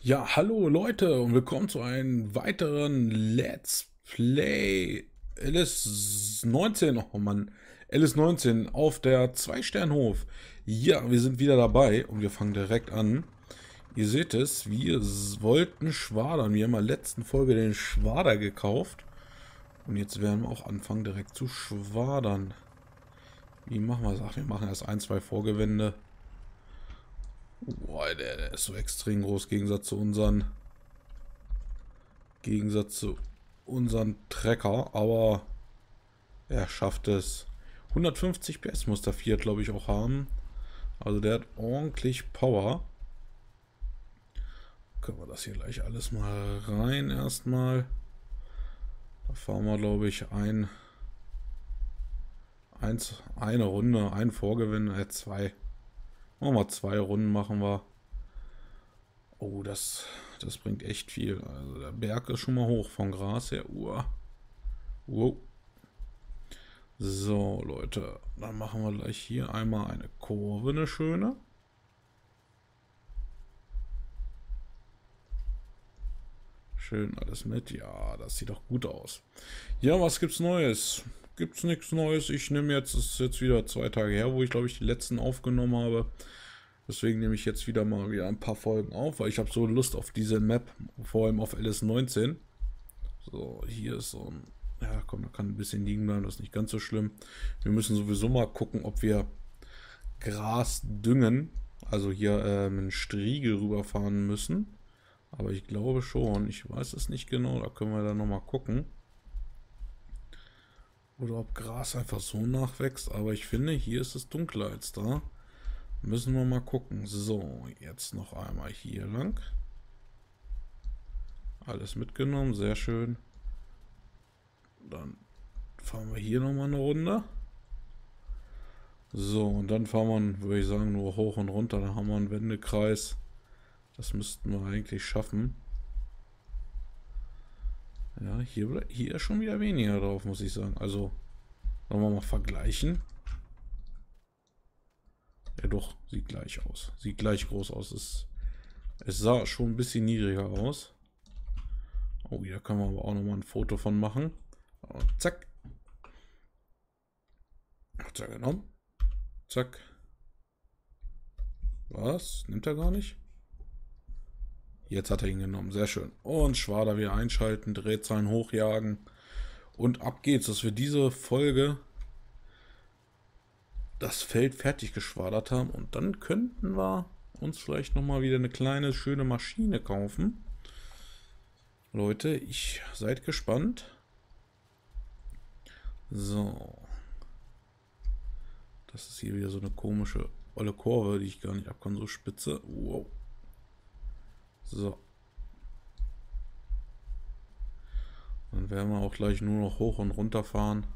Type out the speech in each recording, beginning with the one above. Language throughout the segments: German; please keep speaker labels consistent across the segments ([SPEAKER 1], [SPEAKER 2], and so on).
[SPEAKER 1] Ja, hallo Leute und willkommen zu einem weiteren Let's Play LS19. Oh Mann, LS19 auf der Zwei-Sternhof. Ja, wir sind wieder dabei und wir fangen direkt an. Ihr seht es, wir wollten schwadern. Wir haben in der letzten Folge den Schwader gekauft. Und jetzt werden wir auch anfangen direkt zu schwadern. Wie machen wir das? Ach, wir machen erst ein, zwei Vorgewände. Boah, der ist so extrem groß, Gegensatz zu unseren Trecker, aber er schafft es. 150 PS muss der Fiat, glaube ich, auch haben. Also der hat ordentlich Power. Können wir das hier gleich alles mal rein erstmal. Da fahren wir, glaube ich, eine Runde, ein Vorgewinn, zwei. Machen wir zwei Runden, machen wir. Oh, das bringt echt viel. Also der Berg ist schon mal hoch vom Gras her. Wow. So, Leute, dann machen wir gleich hier einmal eine Kurve, eine schöne. Schön alles mit. Ja, das sieht doch gut aus. Ja, was gibt's Neues? Gibt's nichts Neues. Ich nehme jetzt, es ist jetzt wieder 2 Tage her, wo ich glaube ich die letzten aufgenommen habe. Deswegen nehme ich jetzt wieder ein paar Folgen auf, weil ich habe so Lust auf diese Map, vor allem auf LS19. So, hier ist so ein... Ja, komm, da kann ein bisschen liegen bleiben, das ist nicht ganz so schlimm. Wir müssen sowieso mal gucken, ob wir Gras düngen. Also hier einen Striegel rüberfahren müssen. Aber ich glaube schon. Ich weiß es nicht genau. Da können wir dann nochmal gucken. Oder ob Gras einfach so nachwächst. Aber ich finde, hier ist es dunkler als da. Müssen wir mal gucken. So, jetzt noch einmal hier lang. Alles mitgenommen. Sehr schön. Dann fahren wir hier nochmal eine Runde. So, und dann fahren wir, würde ich sagen, nur hoch und runter. Dann haben wir einen Wendekreis. Das müssten wir eigentlich schaffen. Ja, hier ist schon wieder weniger drauf, muss ich sagen. Also, wollen wir mal vergleichen. Ja doch, sieht gleich aus. Sieht gleich groß aus. Es sah schon ein bisschen niedriger aus. Oh, hier können wir aber auch nochmal ein Foto von machen. Und zack. Hat er genommen. Zack. Was? Nimmt er gar nicht? Jetzt hat er ihn genommen. Sehr schön. Und Schwader wieder einschalten, Drehzahlen hochjagen. Und ab geht's, dass wir diese Folge das Feld fertig geschwadert haben. Und dann könnten wir uns vielleicht nochmal wieder eine kleine, schöne Maschine kaufen. Leute, seid gespannt. So. Das ist hier wieder so eine komische olle Kurve, die ich gar nicht ab kann. So spitze. Wow. So. Dann werden wir auch gleich nur noch hoch und runter fahren.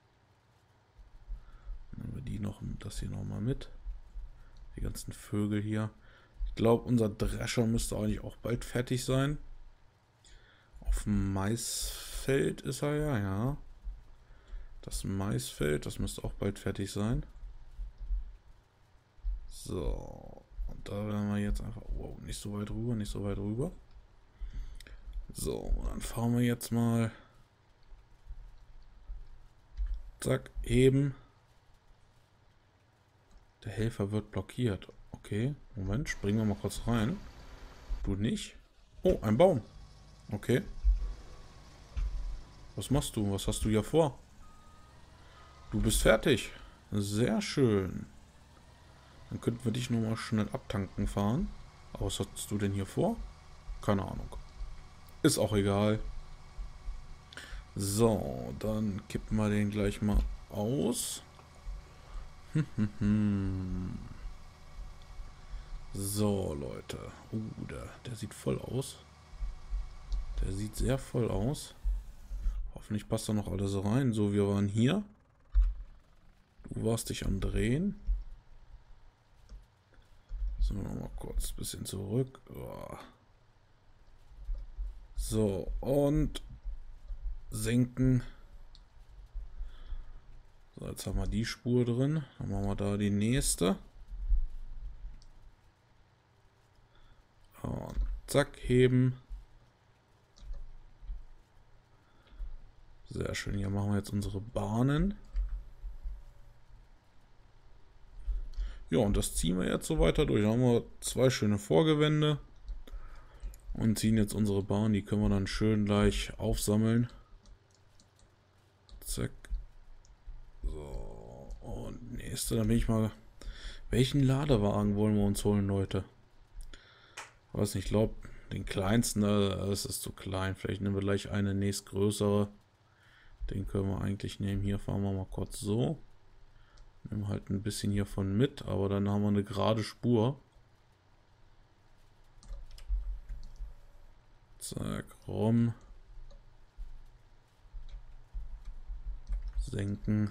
[SPEAKER 1] Dann nehmen wir das hier nochmal mit. Die ganzen Vögel hier. Ich glaube, unser Drescher müsste eigentlich auch bald fertig sein. Auf dem Maisfeld ist er ja. Das Maisfeld, das müsste auch bald fertig sein. So. Und da werden wir jetzt einfach... Wow, nicht so weit rüber, nicht so weit rüber. So, dann fahren wir jetzt mal. Zack, heben. Der Helfer wird blockiert. Okay, Moment, springen wir mal kurz rein. Du nicht? Oh, ein Baum. Okay. Was machst du? Was hast du hier vor? Du bist fertig. Sehr schön. Dann könnten wir dich nur mal schnell abtanken fahren. Aber was hast du denn hier vor? Keine Ahnung. Ist auch egal. So, dann kippen wir den gleich mal aus. So, Leute. Der sieht voll aus. Der sieht sehr voll aus. Hoffentlich passt da noch alles rein. So, wir waren hier. Du warst dich am Drehen. So, nochmal kurz ein bisschen zurück. So, und senken. So, jetzt haben wir die Spur drin. Dann machen wir da die nächste. Und Zack, heben. Sehr schön, hier machen wir jetzt unsere Bahnen. Ja, und das ziehen wir jetzt so weiter durch. Da haben wir 2 schöne Vorgewände. Und ziehen jetzt unsere Bahn, die können wir dann schön gleich aufsammeln. Zack. So, und nächste, dann bin ich mal... Welchen Ladewagen wollen wir uns holen, Leute? Ich weiß nicht, ich glaube, den kleinsten, das ist zu klein. Vielleicht nehmen wir gleich eine nächstgrößere. Den können wir eigentlich nehmen. Hier fahren wir mal kurz so. Nehmen halt ein bisschen hiervon mit, aber dann haben wir eine gerade Spur. Zack, rum. Senken.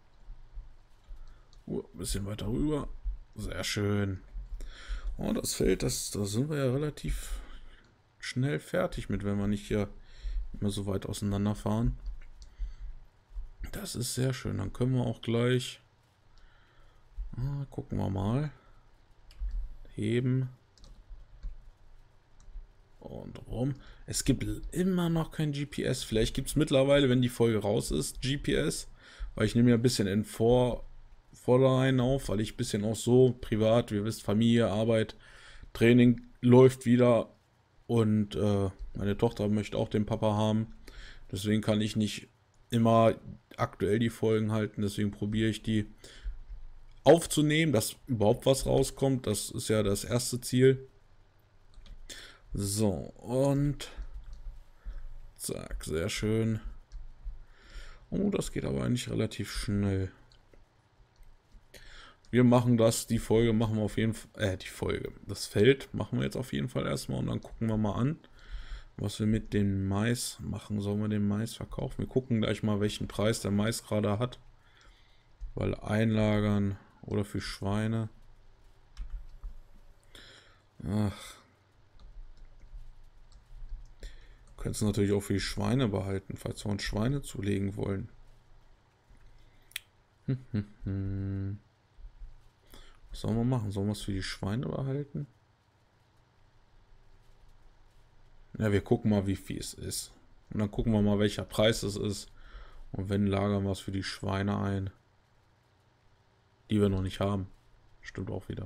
[SPEAKER 1] Ein bisschen weiter rüber. Sehr schön. Oh, das Feld, da sind wir ja relativ schnell fertig mit, wenn wir nicht hier immer so weit auseinander fahren. Das ist sehr schön. Dann können wir auch gleich... gucken wir mal. Heben. Und rum. Es gibt immer noch kein GPS. Vielleicht gibt es mittlerweile, wenn die Folge raus ist, GPS. Weil ich nehme ja ein bisschen in Vorhinein auf, weil ich ein bisschen auch so privat, ihr wisst, Familie, Arbeit, Training läuft wieder. Und meine Tochter möchte auch den Papa haben. Deswegen kann ich nicht immer aktuell die Folgen halten. Deswegen probiere ich die aufzunehmen, dass überhaupt was rauskommt. Das ist ja das erste Ziel. So, und zack, sehr schön. Oh, das geht aber eigentlich relativ schnell. Wir machen das, die Folge machen wir auf jeden Fall, das Feld machen wir jetzt auf jeden Fall erstmal und dann gucken wir mal an, was wir mit dem Mais machen. Sollen wir den Mais verkaufen? Wir gucken gleich mal, welchen Preis der Mais gerade hat. Weil einlagern oder für Schweine. Ach. Können es natürlich auch für die Schweine behalten, falls wir uns Schweine zulegen wollen. Was sollen wir machen? Sollen wir es für die Schweine behalten? Ja, wir gucken mal, wie viel es ist. Und dann gucken wir mal, welcher Preis es ist. Und wenn, lagern wir es für die Schweine ein. Die wir noch nicht haben. Stimmt auch wieder.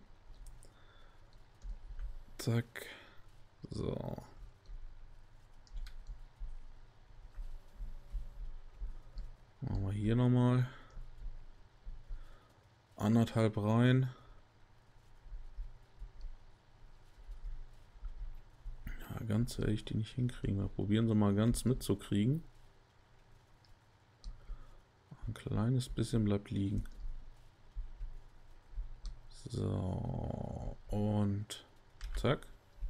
[SPEAKER 1] Zack. So. Machen wir hier nochmal 1,5 rein. Ja, ganz werde ich die nicht hinkriegen. Wir probieren sie mal ganz mitzukriegen. Ein kleines bisschen bleibt liegen. So. Und zack.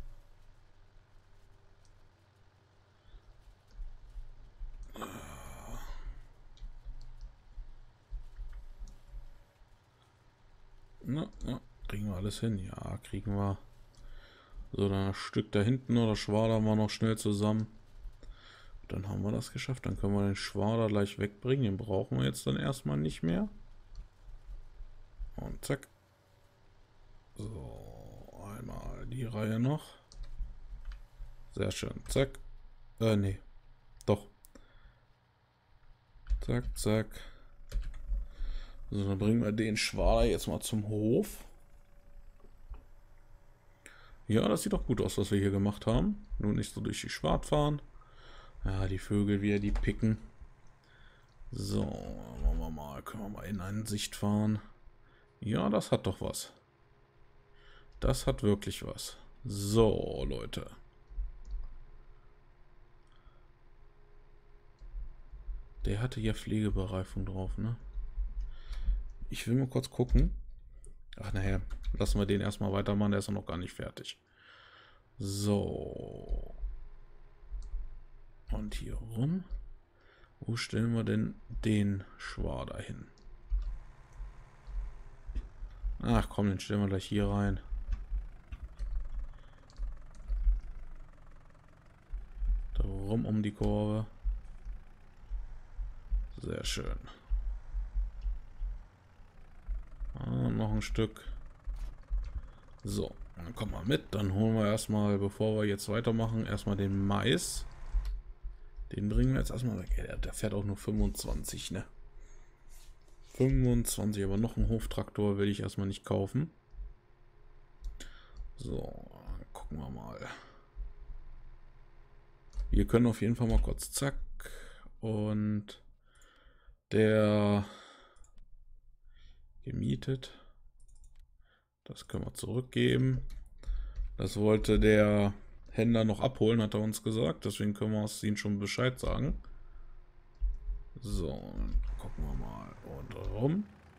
[SPEAKER 1] Na, kriegen wir alles hin? Ja, kriegen wir. So, dann das Stück da hinten noch, das Schwader wir noch schnell zusammen. Dann haben wir das geschafft. Dann können wir den Schwader gleich wegbringen. Den brauchen wir jetzt dann erstmal nicht mehr. Und zack. So, einmal die Reihe noch. Sehr schön. Zack. Nee. Doch. Zack, zack. So, dann bringen wir den Schwader jetzt mal zum Hof. Ja, das sieht doch gut aus, was wir hier gemacht haben. Nur nicht so durch die Schwart fahren. Ja, die Vögel wieder, die picken. So, wollen wir mal, können wir mal in eine Sicht fahren. Ja, das hat doch was. Das hat wirklich was. So, Leute. Der hatte ja Pflegebereifung drauf, ne? Ich will mal kurz gucken. Ach, naja, lassen wir den erstmal weitermachen, der ist noch gar nicht fertig. So. Und hier rum. Wo stellen wir denn den Schwader hin? Ach komm, den stellen wir gleich hier rein. Darum um die Kurve. Sehr schön. Und noch ein Stück. So, Dann komm mal mit, dann holen wir erstmal, bevor wir jetzt weitermachen, erstmal den Mais. Den bringen wir jetzt erstmal weg. Der fährt auch nur 25, ne? 25, aber noch einen Hoftraktor will ich erstmal nicht kaufen. So, gucken wir mal. Wir können auf jeden Fall mal kurz zack. Und der gemietet. Das können wir zurückgeben. Das wollte der Händler noch abholen, hat er uns gesagt. Deswegen können wir es ihnen schon Bescheid sagen. So, dann gucken wir mal. Und rum.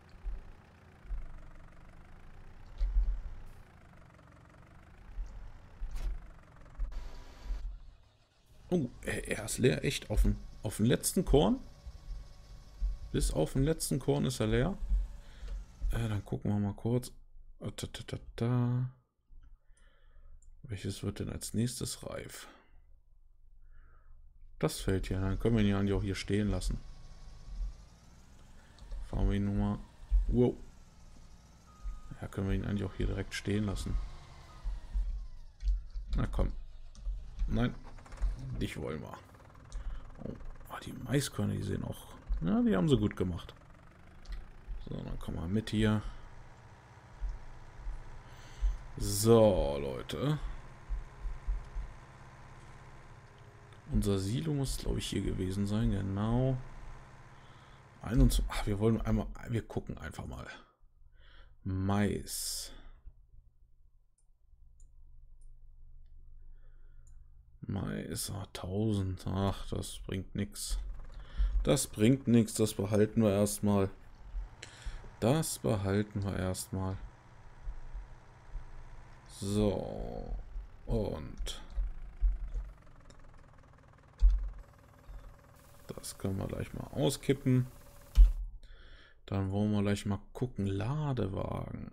[SPEAKER 1] Oh, er ist leer. Echt auf den letzten Korn. Bis auf den letzten Korn ist er leer. Dann gucken wir mal kurz. Welches wird denn als nächstes reif? Das fällt ja. Dann können wir ihn ja eigentlich auch hier stehen lassen. Fahren wir ihn nun mal. Wow. Ja, können wir ihn eigentlich auch hier direkt stehen lassen. Na komm. Nein. Dich wollen wir. Oh, die Maiskörner, die sehen auch. Ja, die haben sie gut gemacht. So, dann kommen wir mit hier. So, Leute. Unser Silo muss, glaube ich, hier gewesen sein. Genau. 21. Ach, wir wollen einmal. Wir gucken einfach mal. Mais. Mais. 1000. Ach, das bringt nichts. Das bringt nichts. Das behalten wir erstmal. Das behalten wir erstmal. So. Und. Das können wir gleich mal auskippen. Dann wollen wir gleich mal gucken. Ladewagen.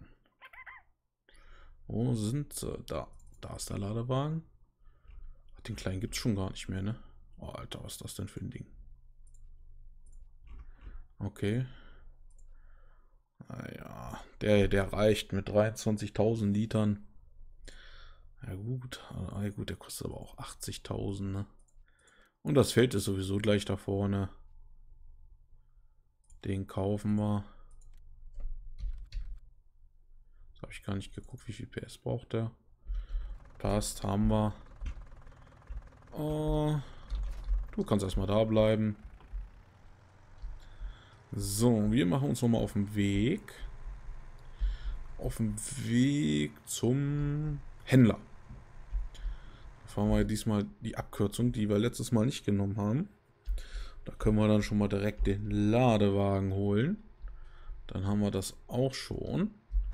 [SPEAKER 1] Wo sind sie? Da. Da ist der Ladewagen. Ach, den kleinen gibt es schon gar nicht mehr, ne? Oh, Alter, was ist das denn für ein Ding? Okay. Naja, der reicht mit 23.000 Litern. Ja gut, der kostet aber auch 80.000, ne? Und das Feld ist sowieso gleich da vorne. Den kaufen wir. Das habe ich gar nicht geguckt, wie viel PS braucht der. Passt, haben wir. Oh, du kannst erstmal da bleiben. So, wir machen uns nochmal auf den Weg. Auf dem Weg zum Händler. Da fahren wir diesmal die Abkürzung, die wir letztes Mal nicht genommen haben. Da können wir dann schon mal direkt den Ladewagen holen. Dann haben wir das auch schon.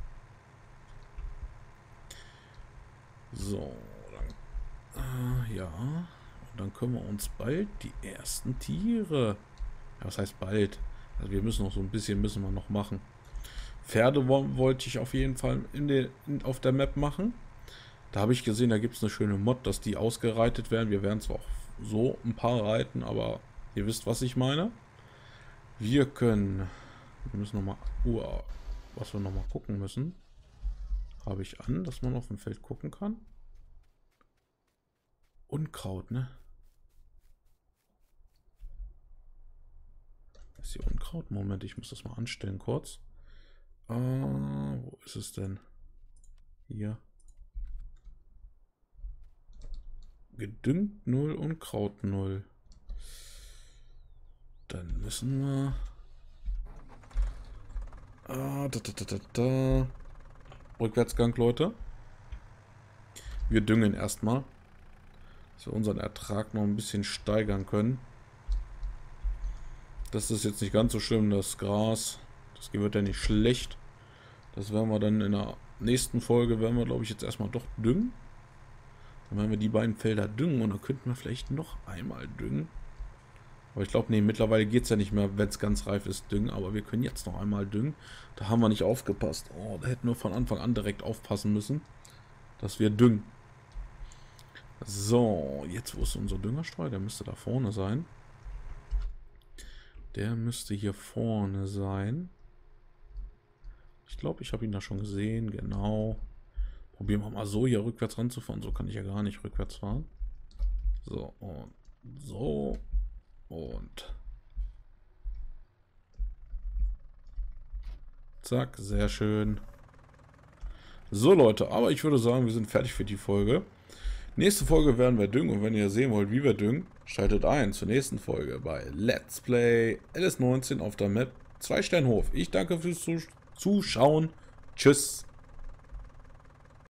[SPEAKER 1] So, dann, ja. Und dann können wir uns bald die ersten Tiere. Ja, was heißt bald? Also wir müssen noch so ein bisschen müssen wir noch machen. Pferde wollte ich auf jeden Fall auf der Map machen. Da habe ich gesehen, da gibt es eine schöne Mod, dass die ausgereitet werden. Wir werden zwar auch so ein paar reiten, aber ihr wisst, was ich meine. Wir müssen nochmal, was wir nochmal gucken müssen. Habe ich an, dass man auf dem Feld gucken kann. Unkraut, ne? Ist hier Unkraut? Moment, ich muss das mal anstellen kurz. Wo ist es denn? Hier. Gedüngt 0, Unkraut 0. Dann müssen wir... Rückwärtsgang, Leute. Wir düngen erstmal, dass wir unseren Ertrag noch ein bisschen steigern können. Das ist jetzt nicht ganz so schlimm, das Gras. Das wird ja nicht schlecht. Das werden wir dann in der nächsten Folge, werden wir glaube ich jetzt erstmal doch düngen. Dann werden wir die beiden Felder düngen und dann könnten wir vielleicht noch einmal düngen. Aber ich glaube, nee, mittlerweile geht es ja nicht mehr, wenn es ganz reif ist, düngen. Aber wir können jetzt noch einmal düngen. Da haben wir nicht aufgepasst. Oh, da hätten wir von Anfang an direkt aufpassen müssen, dass wir düngen. So, jetzt wo ist unser Düngerstreu? Der müsste da vorne sein. Der müsste hier vorne sein. Ich glaube, ich habe ihn da schon gesehen. Genau. Probieren wir mal so hier rückwärts ranzufahren. So kann ich ja gar nicht rückwärts fahren. So und so und zack, sehr schön. So Leute, aber ich würde sagen, wir sind fertig für die Folge. Nächste Folge werden wir düngen und wenn ihr sehen wollt, wie wir düngen, schaltet ein zur nächsten Folge bei Let's Play LS19 auf der Map 2 Sternhof. Ich danke fürs Zuschauen. Tschüss.